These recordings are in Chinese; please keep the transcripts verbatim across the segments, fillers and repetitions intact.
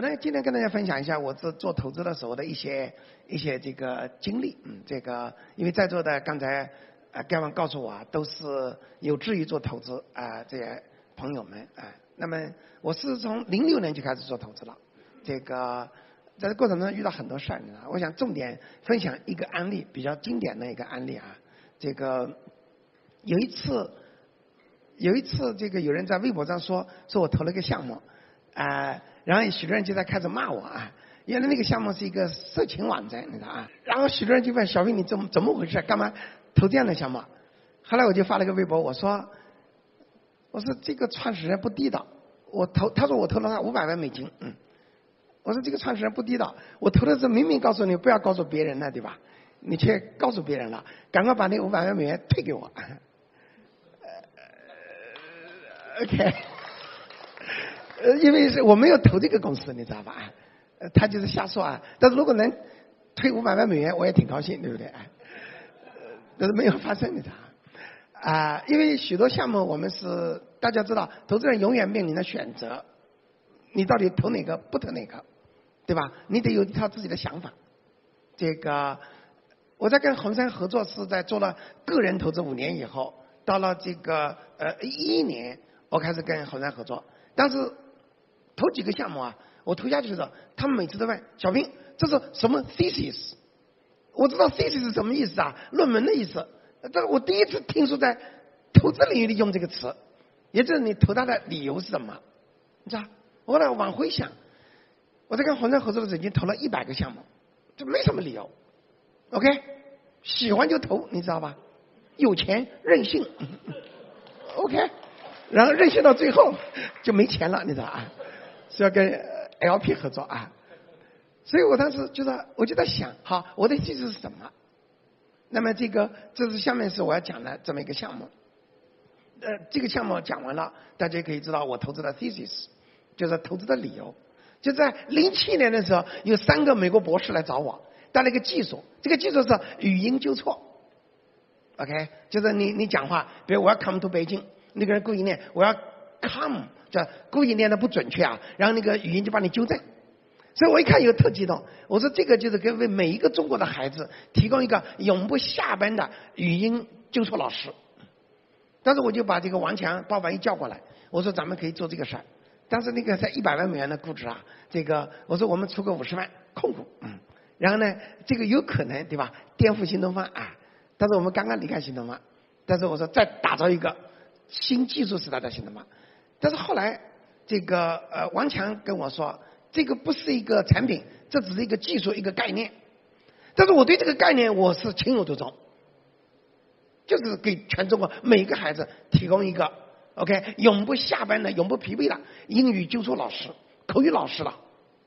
呢今天跟大家分享一下我做做投资的时候的一些一些这个经历。嗯，这个因为在座的刚才呃盖文告诉我啊，都是有志于做投资啊、呃、这些朋友们啊、呃。那么我是从零六年就开始做投资了，这个在这过程中遇到很多事儿，我想重点分享一个案例，比较经典的一个案例啊。这个有一次有一次这个有人在微博上说说我投了个项目啊。呃然后许多人就在开始骂我啊，原来那个项目是一个色情网站，你知道啊？然后许多人就问小飞你怎么怎么回事？干嘛投这样的项目？后来我就发了个微博，我说我说这个创始人不地道，我投他说我投了他五百万美金，嗯，我说这个创始人不地道，我投的是明明告诉你不要告诉别人了，对吧？你却告诉别人了，赶快把那五百万美元退给我。OK。呃，因为是我没有投这个公司，你知道吧？呃，他就是瞎说啊。但是如果能退五百万美元，我也挺高兴，对不对？呃，但是没有发生，你知道啊、呃？因为许多项目我们是大家知道，投资人永远面临着选择，你到底投哪个，不投哪个，对吧？你得有一套自己的想法。这个我在跟红杉合作是在做了个人投资五年以后，到了这个呃一一年，我开始跟红杉合作，但是头几个项目啊，我投下去的时候，他们每次都问小平这是什么 thesis？ 我知道 thesis 是什么意思啊，论文的意思。但是我第一次听说在投资领域里用这个词，也就是你投它的理由是什么？你知道？我后来往回想，我在跟红杉合作的时候已经投了一百个项目，这没什么理由。OK， 喜欢就投，你知道吧？有钱任性。OK， 然后任性到最后就没钱了，你知道啊？是要跟 L P 合作啊，所以我当时就在我就在想，好，我的技术是什么？那么这个这是下面是我要讲的这么一个项目。呃，这个项目讲完了，大家可以知道我投资的 thesis， 就是投资的理由。就在零七年的时候，有三个美国博士来找我，带了一个技术，这个技术是语音纠错。OK， 就是你你讲话，比如我要 come to 北京，那个人故意念我要 come。这故意念的不准确啊，然后那个语音就帮你纠正，所以我一看以后特激动，我说这个就是给为每一个中国的孩子提供一个永不下班的语音纠错老师。但是我就把这个王强鲍凡一叫过来，我说咱们可以做这个事儿，但是那个才一百万美元的估值啊，这个我说我们出个五十万控股，嗯，然后呢这个有可能对吧颠覆新东方啊，但是我们刚刚离开新东方，但是我说再打造一个新技术时代的新东方。但是后来，这个呃，王强跟我说，这个不是一个产品，这只是一个技术，一个概念。但是我对这个概念我是情有独钟，就是给全中国每个孩子提供一个 OK 永不下班的、永不疲惫的英语纠错老师、口语老师了。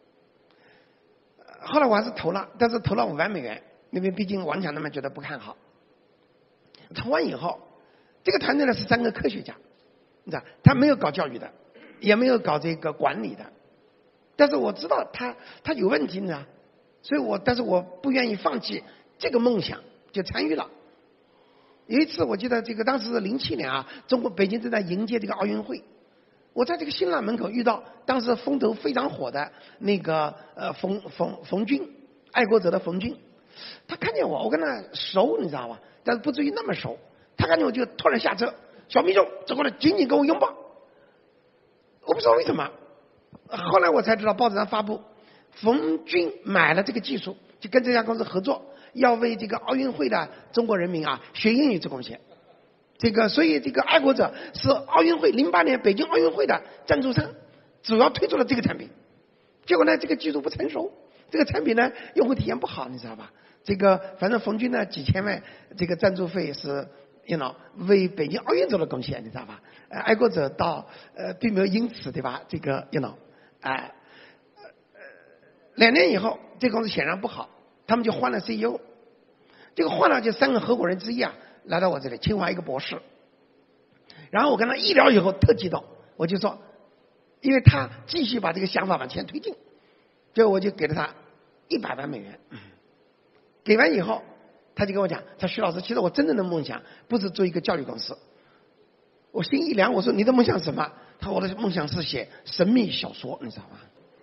后来我还是投了，但是投了五万美元，因为毕竟王强他们觉得不看好。投完以后，这个团队呢是三个科学家。你知道，他没有搞教育的，也没有搞这个管理的，但是我知道他他有问题，你知道，所以我但是我不愿意放弃这个梦想，就参与了。有一次我记得这个当时是零七年啊，中国北京正在迎接这个奥运会，我在这个新浪门口遇到当时风头非常火的那个呃冯冯冯军，爱国者的冯军，他看见我，我跟他熟，你知道吧？但是不至于那么熟，他看见我就突然下车。小秘书走过来，紧紧跟我拥抱。我不知道为什么，后来我才知道报纸上发布，冯军买了这个技术，就跟这家公司合作，要为这个奥运会的中国人民啊学英语做贡献。这个，所以这个爱国者是奥运会零八年北京奥运会的赞助商，主要推出了这个产品。结果呢，这个技术不成熟，这个产品呢用户体验不好，你知道吧？这个反正冯军呢几千万这个赞助费是。you know 为北京奥运做了贡献，你知道吧？呃，爱国者到呃并没有因此对吧？这个 you know 啊、呃，两年以后，这公司显然不好，他们就换了 C E O。这个换了就三个合伙人之一啊，来到我这里，清华一个博士。然后我跟他一聊以后特激动，我就说，因为他继续把这个想法往前推进，结果我就给了他一百万美元。给完以后。他就跟我讲，他徐老师，其实我真正的梦想不是做一个教育公司。我心一凉，我说你的梦想是什么？他说我的梦想是写神秘小说，你知道吗？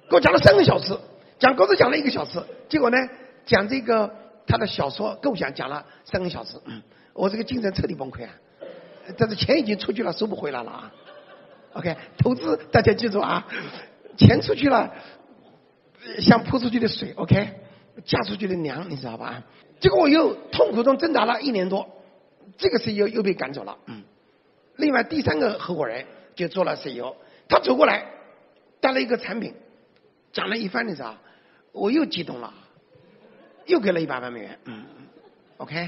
给我讲了三个小时，讲故事讲了一个小时，结果呢，讲这个他的小说构想讲了三个小时，嗯，我这个精神彻底崩溃啊！但是钱已经出去了，收不回来了啊。OK， 投资大家记住啊，钱出去了，像泼出去的水 ，OK， 嫁出去的娘，你知道吧？结果我又痛苦中挣扎了一年多，这个 C E O 又被赶走了，嗯。另外第三个合伙人就做了 C E O， 他走过来带了一个产品，讲了一番，你知道，我又激动了，又给了一百万美元，嗯 ，OK，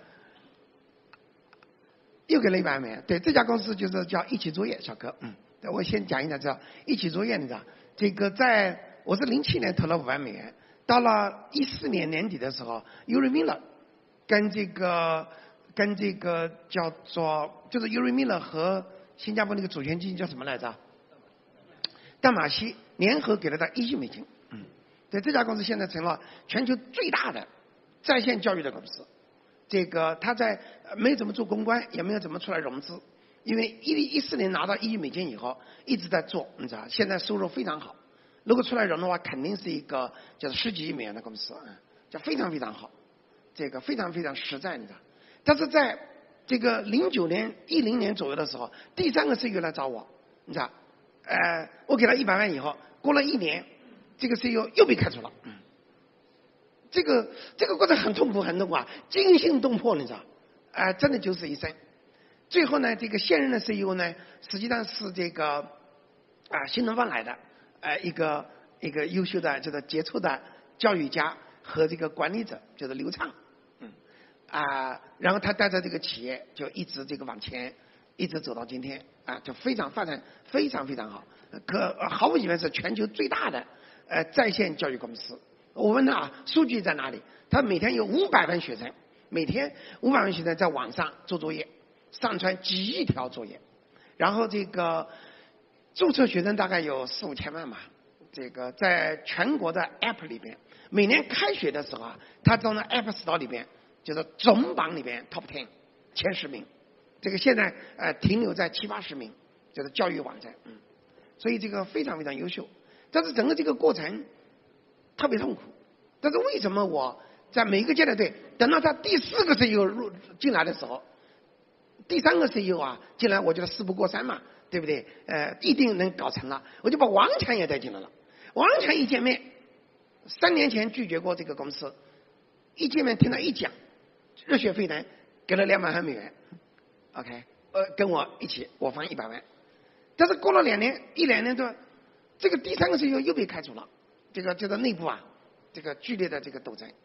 又给了一百万美元。对，这家公司就是叫一起作业，小哥，嗯，我先讲一讲，叫一起作业，你知道，这个在我是零七年投了五万美元，到了一四年年底的时候 ，Uri Miller 跟这个跟这个叫做就是 Uri Miller 和新加坡那个主权基金叫什么来着？淡马锡联合给了他一亿美金，嗯，对，这家公司现在成了全球最大的在线教育的公司。这个他在没有怎么做公关，也没有怎么出来融资，因为一一四年拿到一亿美金以后一直在做，你知道，现在收入非常好。如果出来融的话，肯定是一个就是十几亿美元的公司，就非常非常好，这个非常非常实在，你知道。但是在这个零九年、一零年左右的时候，第三个 C E O 来找我，你知道。呃，我给他一百万以后，过了一年，这个 C E O 又被开除了。嗯，这个这个过程很痛苦，很痛苦啊，惊心动魄，你知道？啊、呃，真的九死一生。最后呢，这个现任的 C E O 呢，实际上是这个啊、呃、新东方来的，呃，一个一个优秀的这个杰出的教育家和这个管理者，就是刘畅。嗯啊、呃，然后他带着这个企业就一直这个往前。一直走到今天啊，就非常发展非常非常好，可毫无疑问是全球最大的呃在线教育公司。我问他啊，数据在哪里？他每天有五百万学生，每天五百万学生在网上做作业，上传几亿条作业，然后这个注册学生大概有四五千万吧。这个在全国的 App 里边，每年开学的时候啊，他在那 App Store 里边就是总榜里边 Top ten 前十名。这个现在呃停留在七八十名，就是教育网站，嗯，所以这个非常非常优秀。但是整个这个过程特别痛苦。但是为什么我在每一个阶段，对，等到他第四个 C E O 入进来的时候，第三个 C E O 啊进来，我觉得事不过三嘛，对不对？呃，一定能搞成了，我就把王强也带进来了。王强一见面，三年前拒绝过这个公司，一见面听他一讲，热血沸腾，给了两百万美元。OK， 呃，跟我一起，我放一百万。但是过了两年，一两年多，这个第三个 C E O 又被开除了，这个这个内部啊，这个剧烈的这个斗争。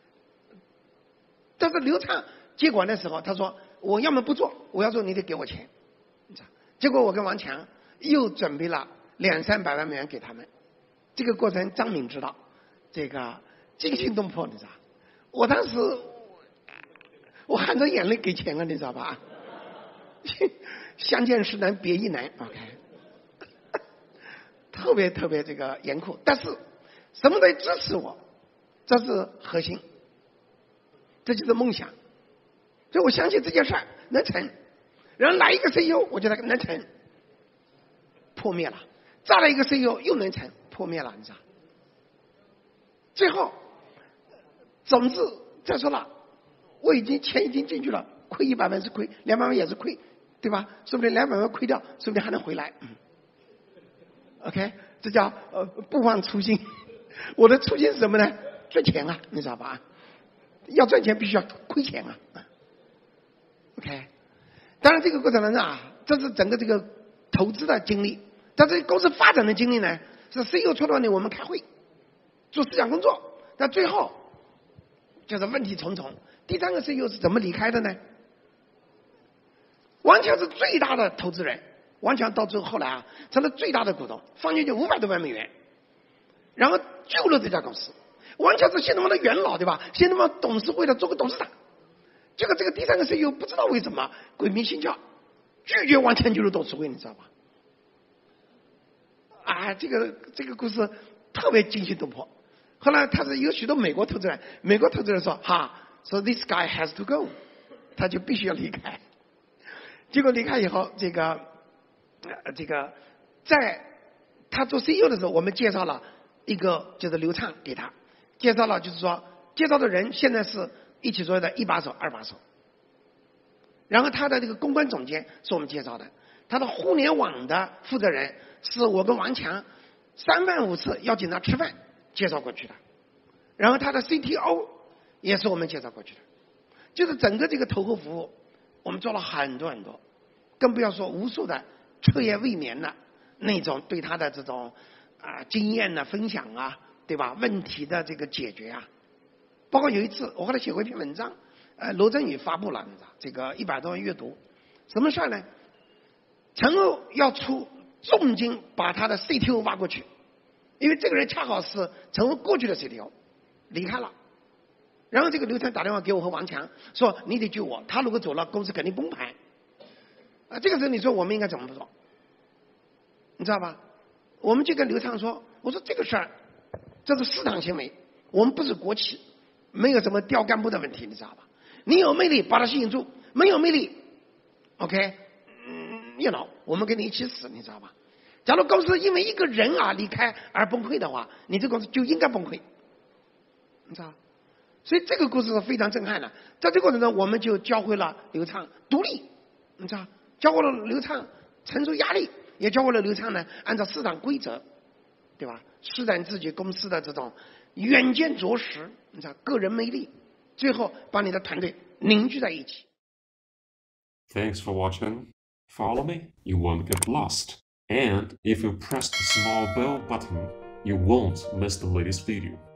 但是刘畅接管的时候，他说我要么不做，我要做你得给我钱。结果我跟王强又准备了两三百万美元给他们。这个过程张敏知道，这个惊心动魄，你知道？我当时我含着眼泪给钱了，你知道吧？相见时难别亦难 ，OK， 特别特别这个严酷，但是什么都支持我，这是核心，这就是梦想，所以我相信这件事儿能成。然后来一个 C E O， 我觉得能成，破灭了；再来一个 C E O 又能成，破灭了，你知道？最后，总之再说了，我已经钱已经进去了，亏一百万是亏，两百万也是亏。对吧？说不定两百万亏掉，说不定还能回来。嗯、OK， 这叫呃不忘初心。我的初心是什么呢？赚钱啊，你知道吧？要赚钱必须要亏钱啊。OK， 当然这个过程当中啊，这是整个这个投资的经历，但是公司发展的经历呢，是 C E O 出到你我们开会做思想工作，但最后就是问题重重。第三个 C E O 是怎么离开的呢？王强是最大的投资人，王强到最后后来啊成了最大的股东，放进去五百多万美元，然后救了这家公司。王强是新东方的元老，对吧？新东方董事会的做个董事长。结果这个第三个 C E O 不知道为什么鬼迷心窍，拒绝王强进入董事会，你知道吧？啊，这个这个故事特别惊心动魄。后来他是有许多美国投资人，美国投资人说哈，说 this guy has to go， 他就必须要离开。结果离开以后，这个呃这个在他做 C E O 的时候，我们介绍了一个就是刘畅给他介绍了，就是说介绍的人现在是一起作业的一把手、二把手。然后他的这个公关总监是我们介绍的，他的互联网的负责人是我跟王强三番五次邀请他吃饭介绍过去的，然后他的 C T O 也是我们介绍过去的，就是整个这个投后服务我们做了很多很多，更不要说无数的彻夜未眠的那种对他的这种啊、呃、经验的分享啊，对吧？问题的这个解决啊，包括有一次我后来写过一篇文章。呃，罗振宇发布了，你知道这个一百多万阅读，什么事儿呢？陈欧要出重金把他的 C T O 挖过去，因为这个人恰好是陈欧过去的 C T O， 离开了。然后这个刘畅打电话给我和王强说：“你得救我，他如果走了，公司肯定崩盘。”啊，这个时候你说我们应该怎么做？你知道吧？我们就跟刘畅说：“我说这个事儿，这是市场行为，我们不是国企，没有什么调干部的问题，你知道吧？你有魅力把他吸引住，没有魅力 ，OK， 嗯，you know， 我们跟你一起死，你知道吧？假如公司因为一个人啊离开而崩溃的话，你这公司就应该崩溃，你知道？所以这个故事是非常震撼的。在这个过程中，我们就教会了刘畅独立，你知道，教会了刘畅承受压力，也教会了刘畅呢按照市场规则，对吧？施展自己公司的这种远见卓识，你知道，个人魅力。最后把你的团队凝聚在一起。 Thanks for watching. Follow me, you won't get lost. And if you press the small bell button, you won't miss the latest video.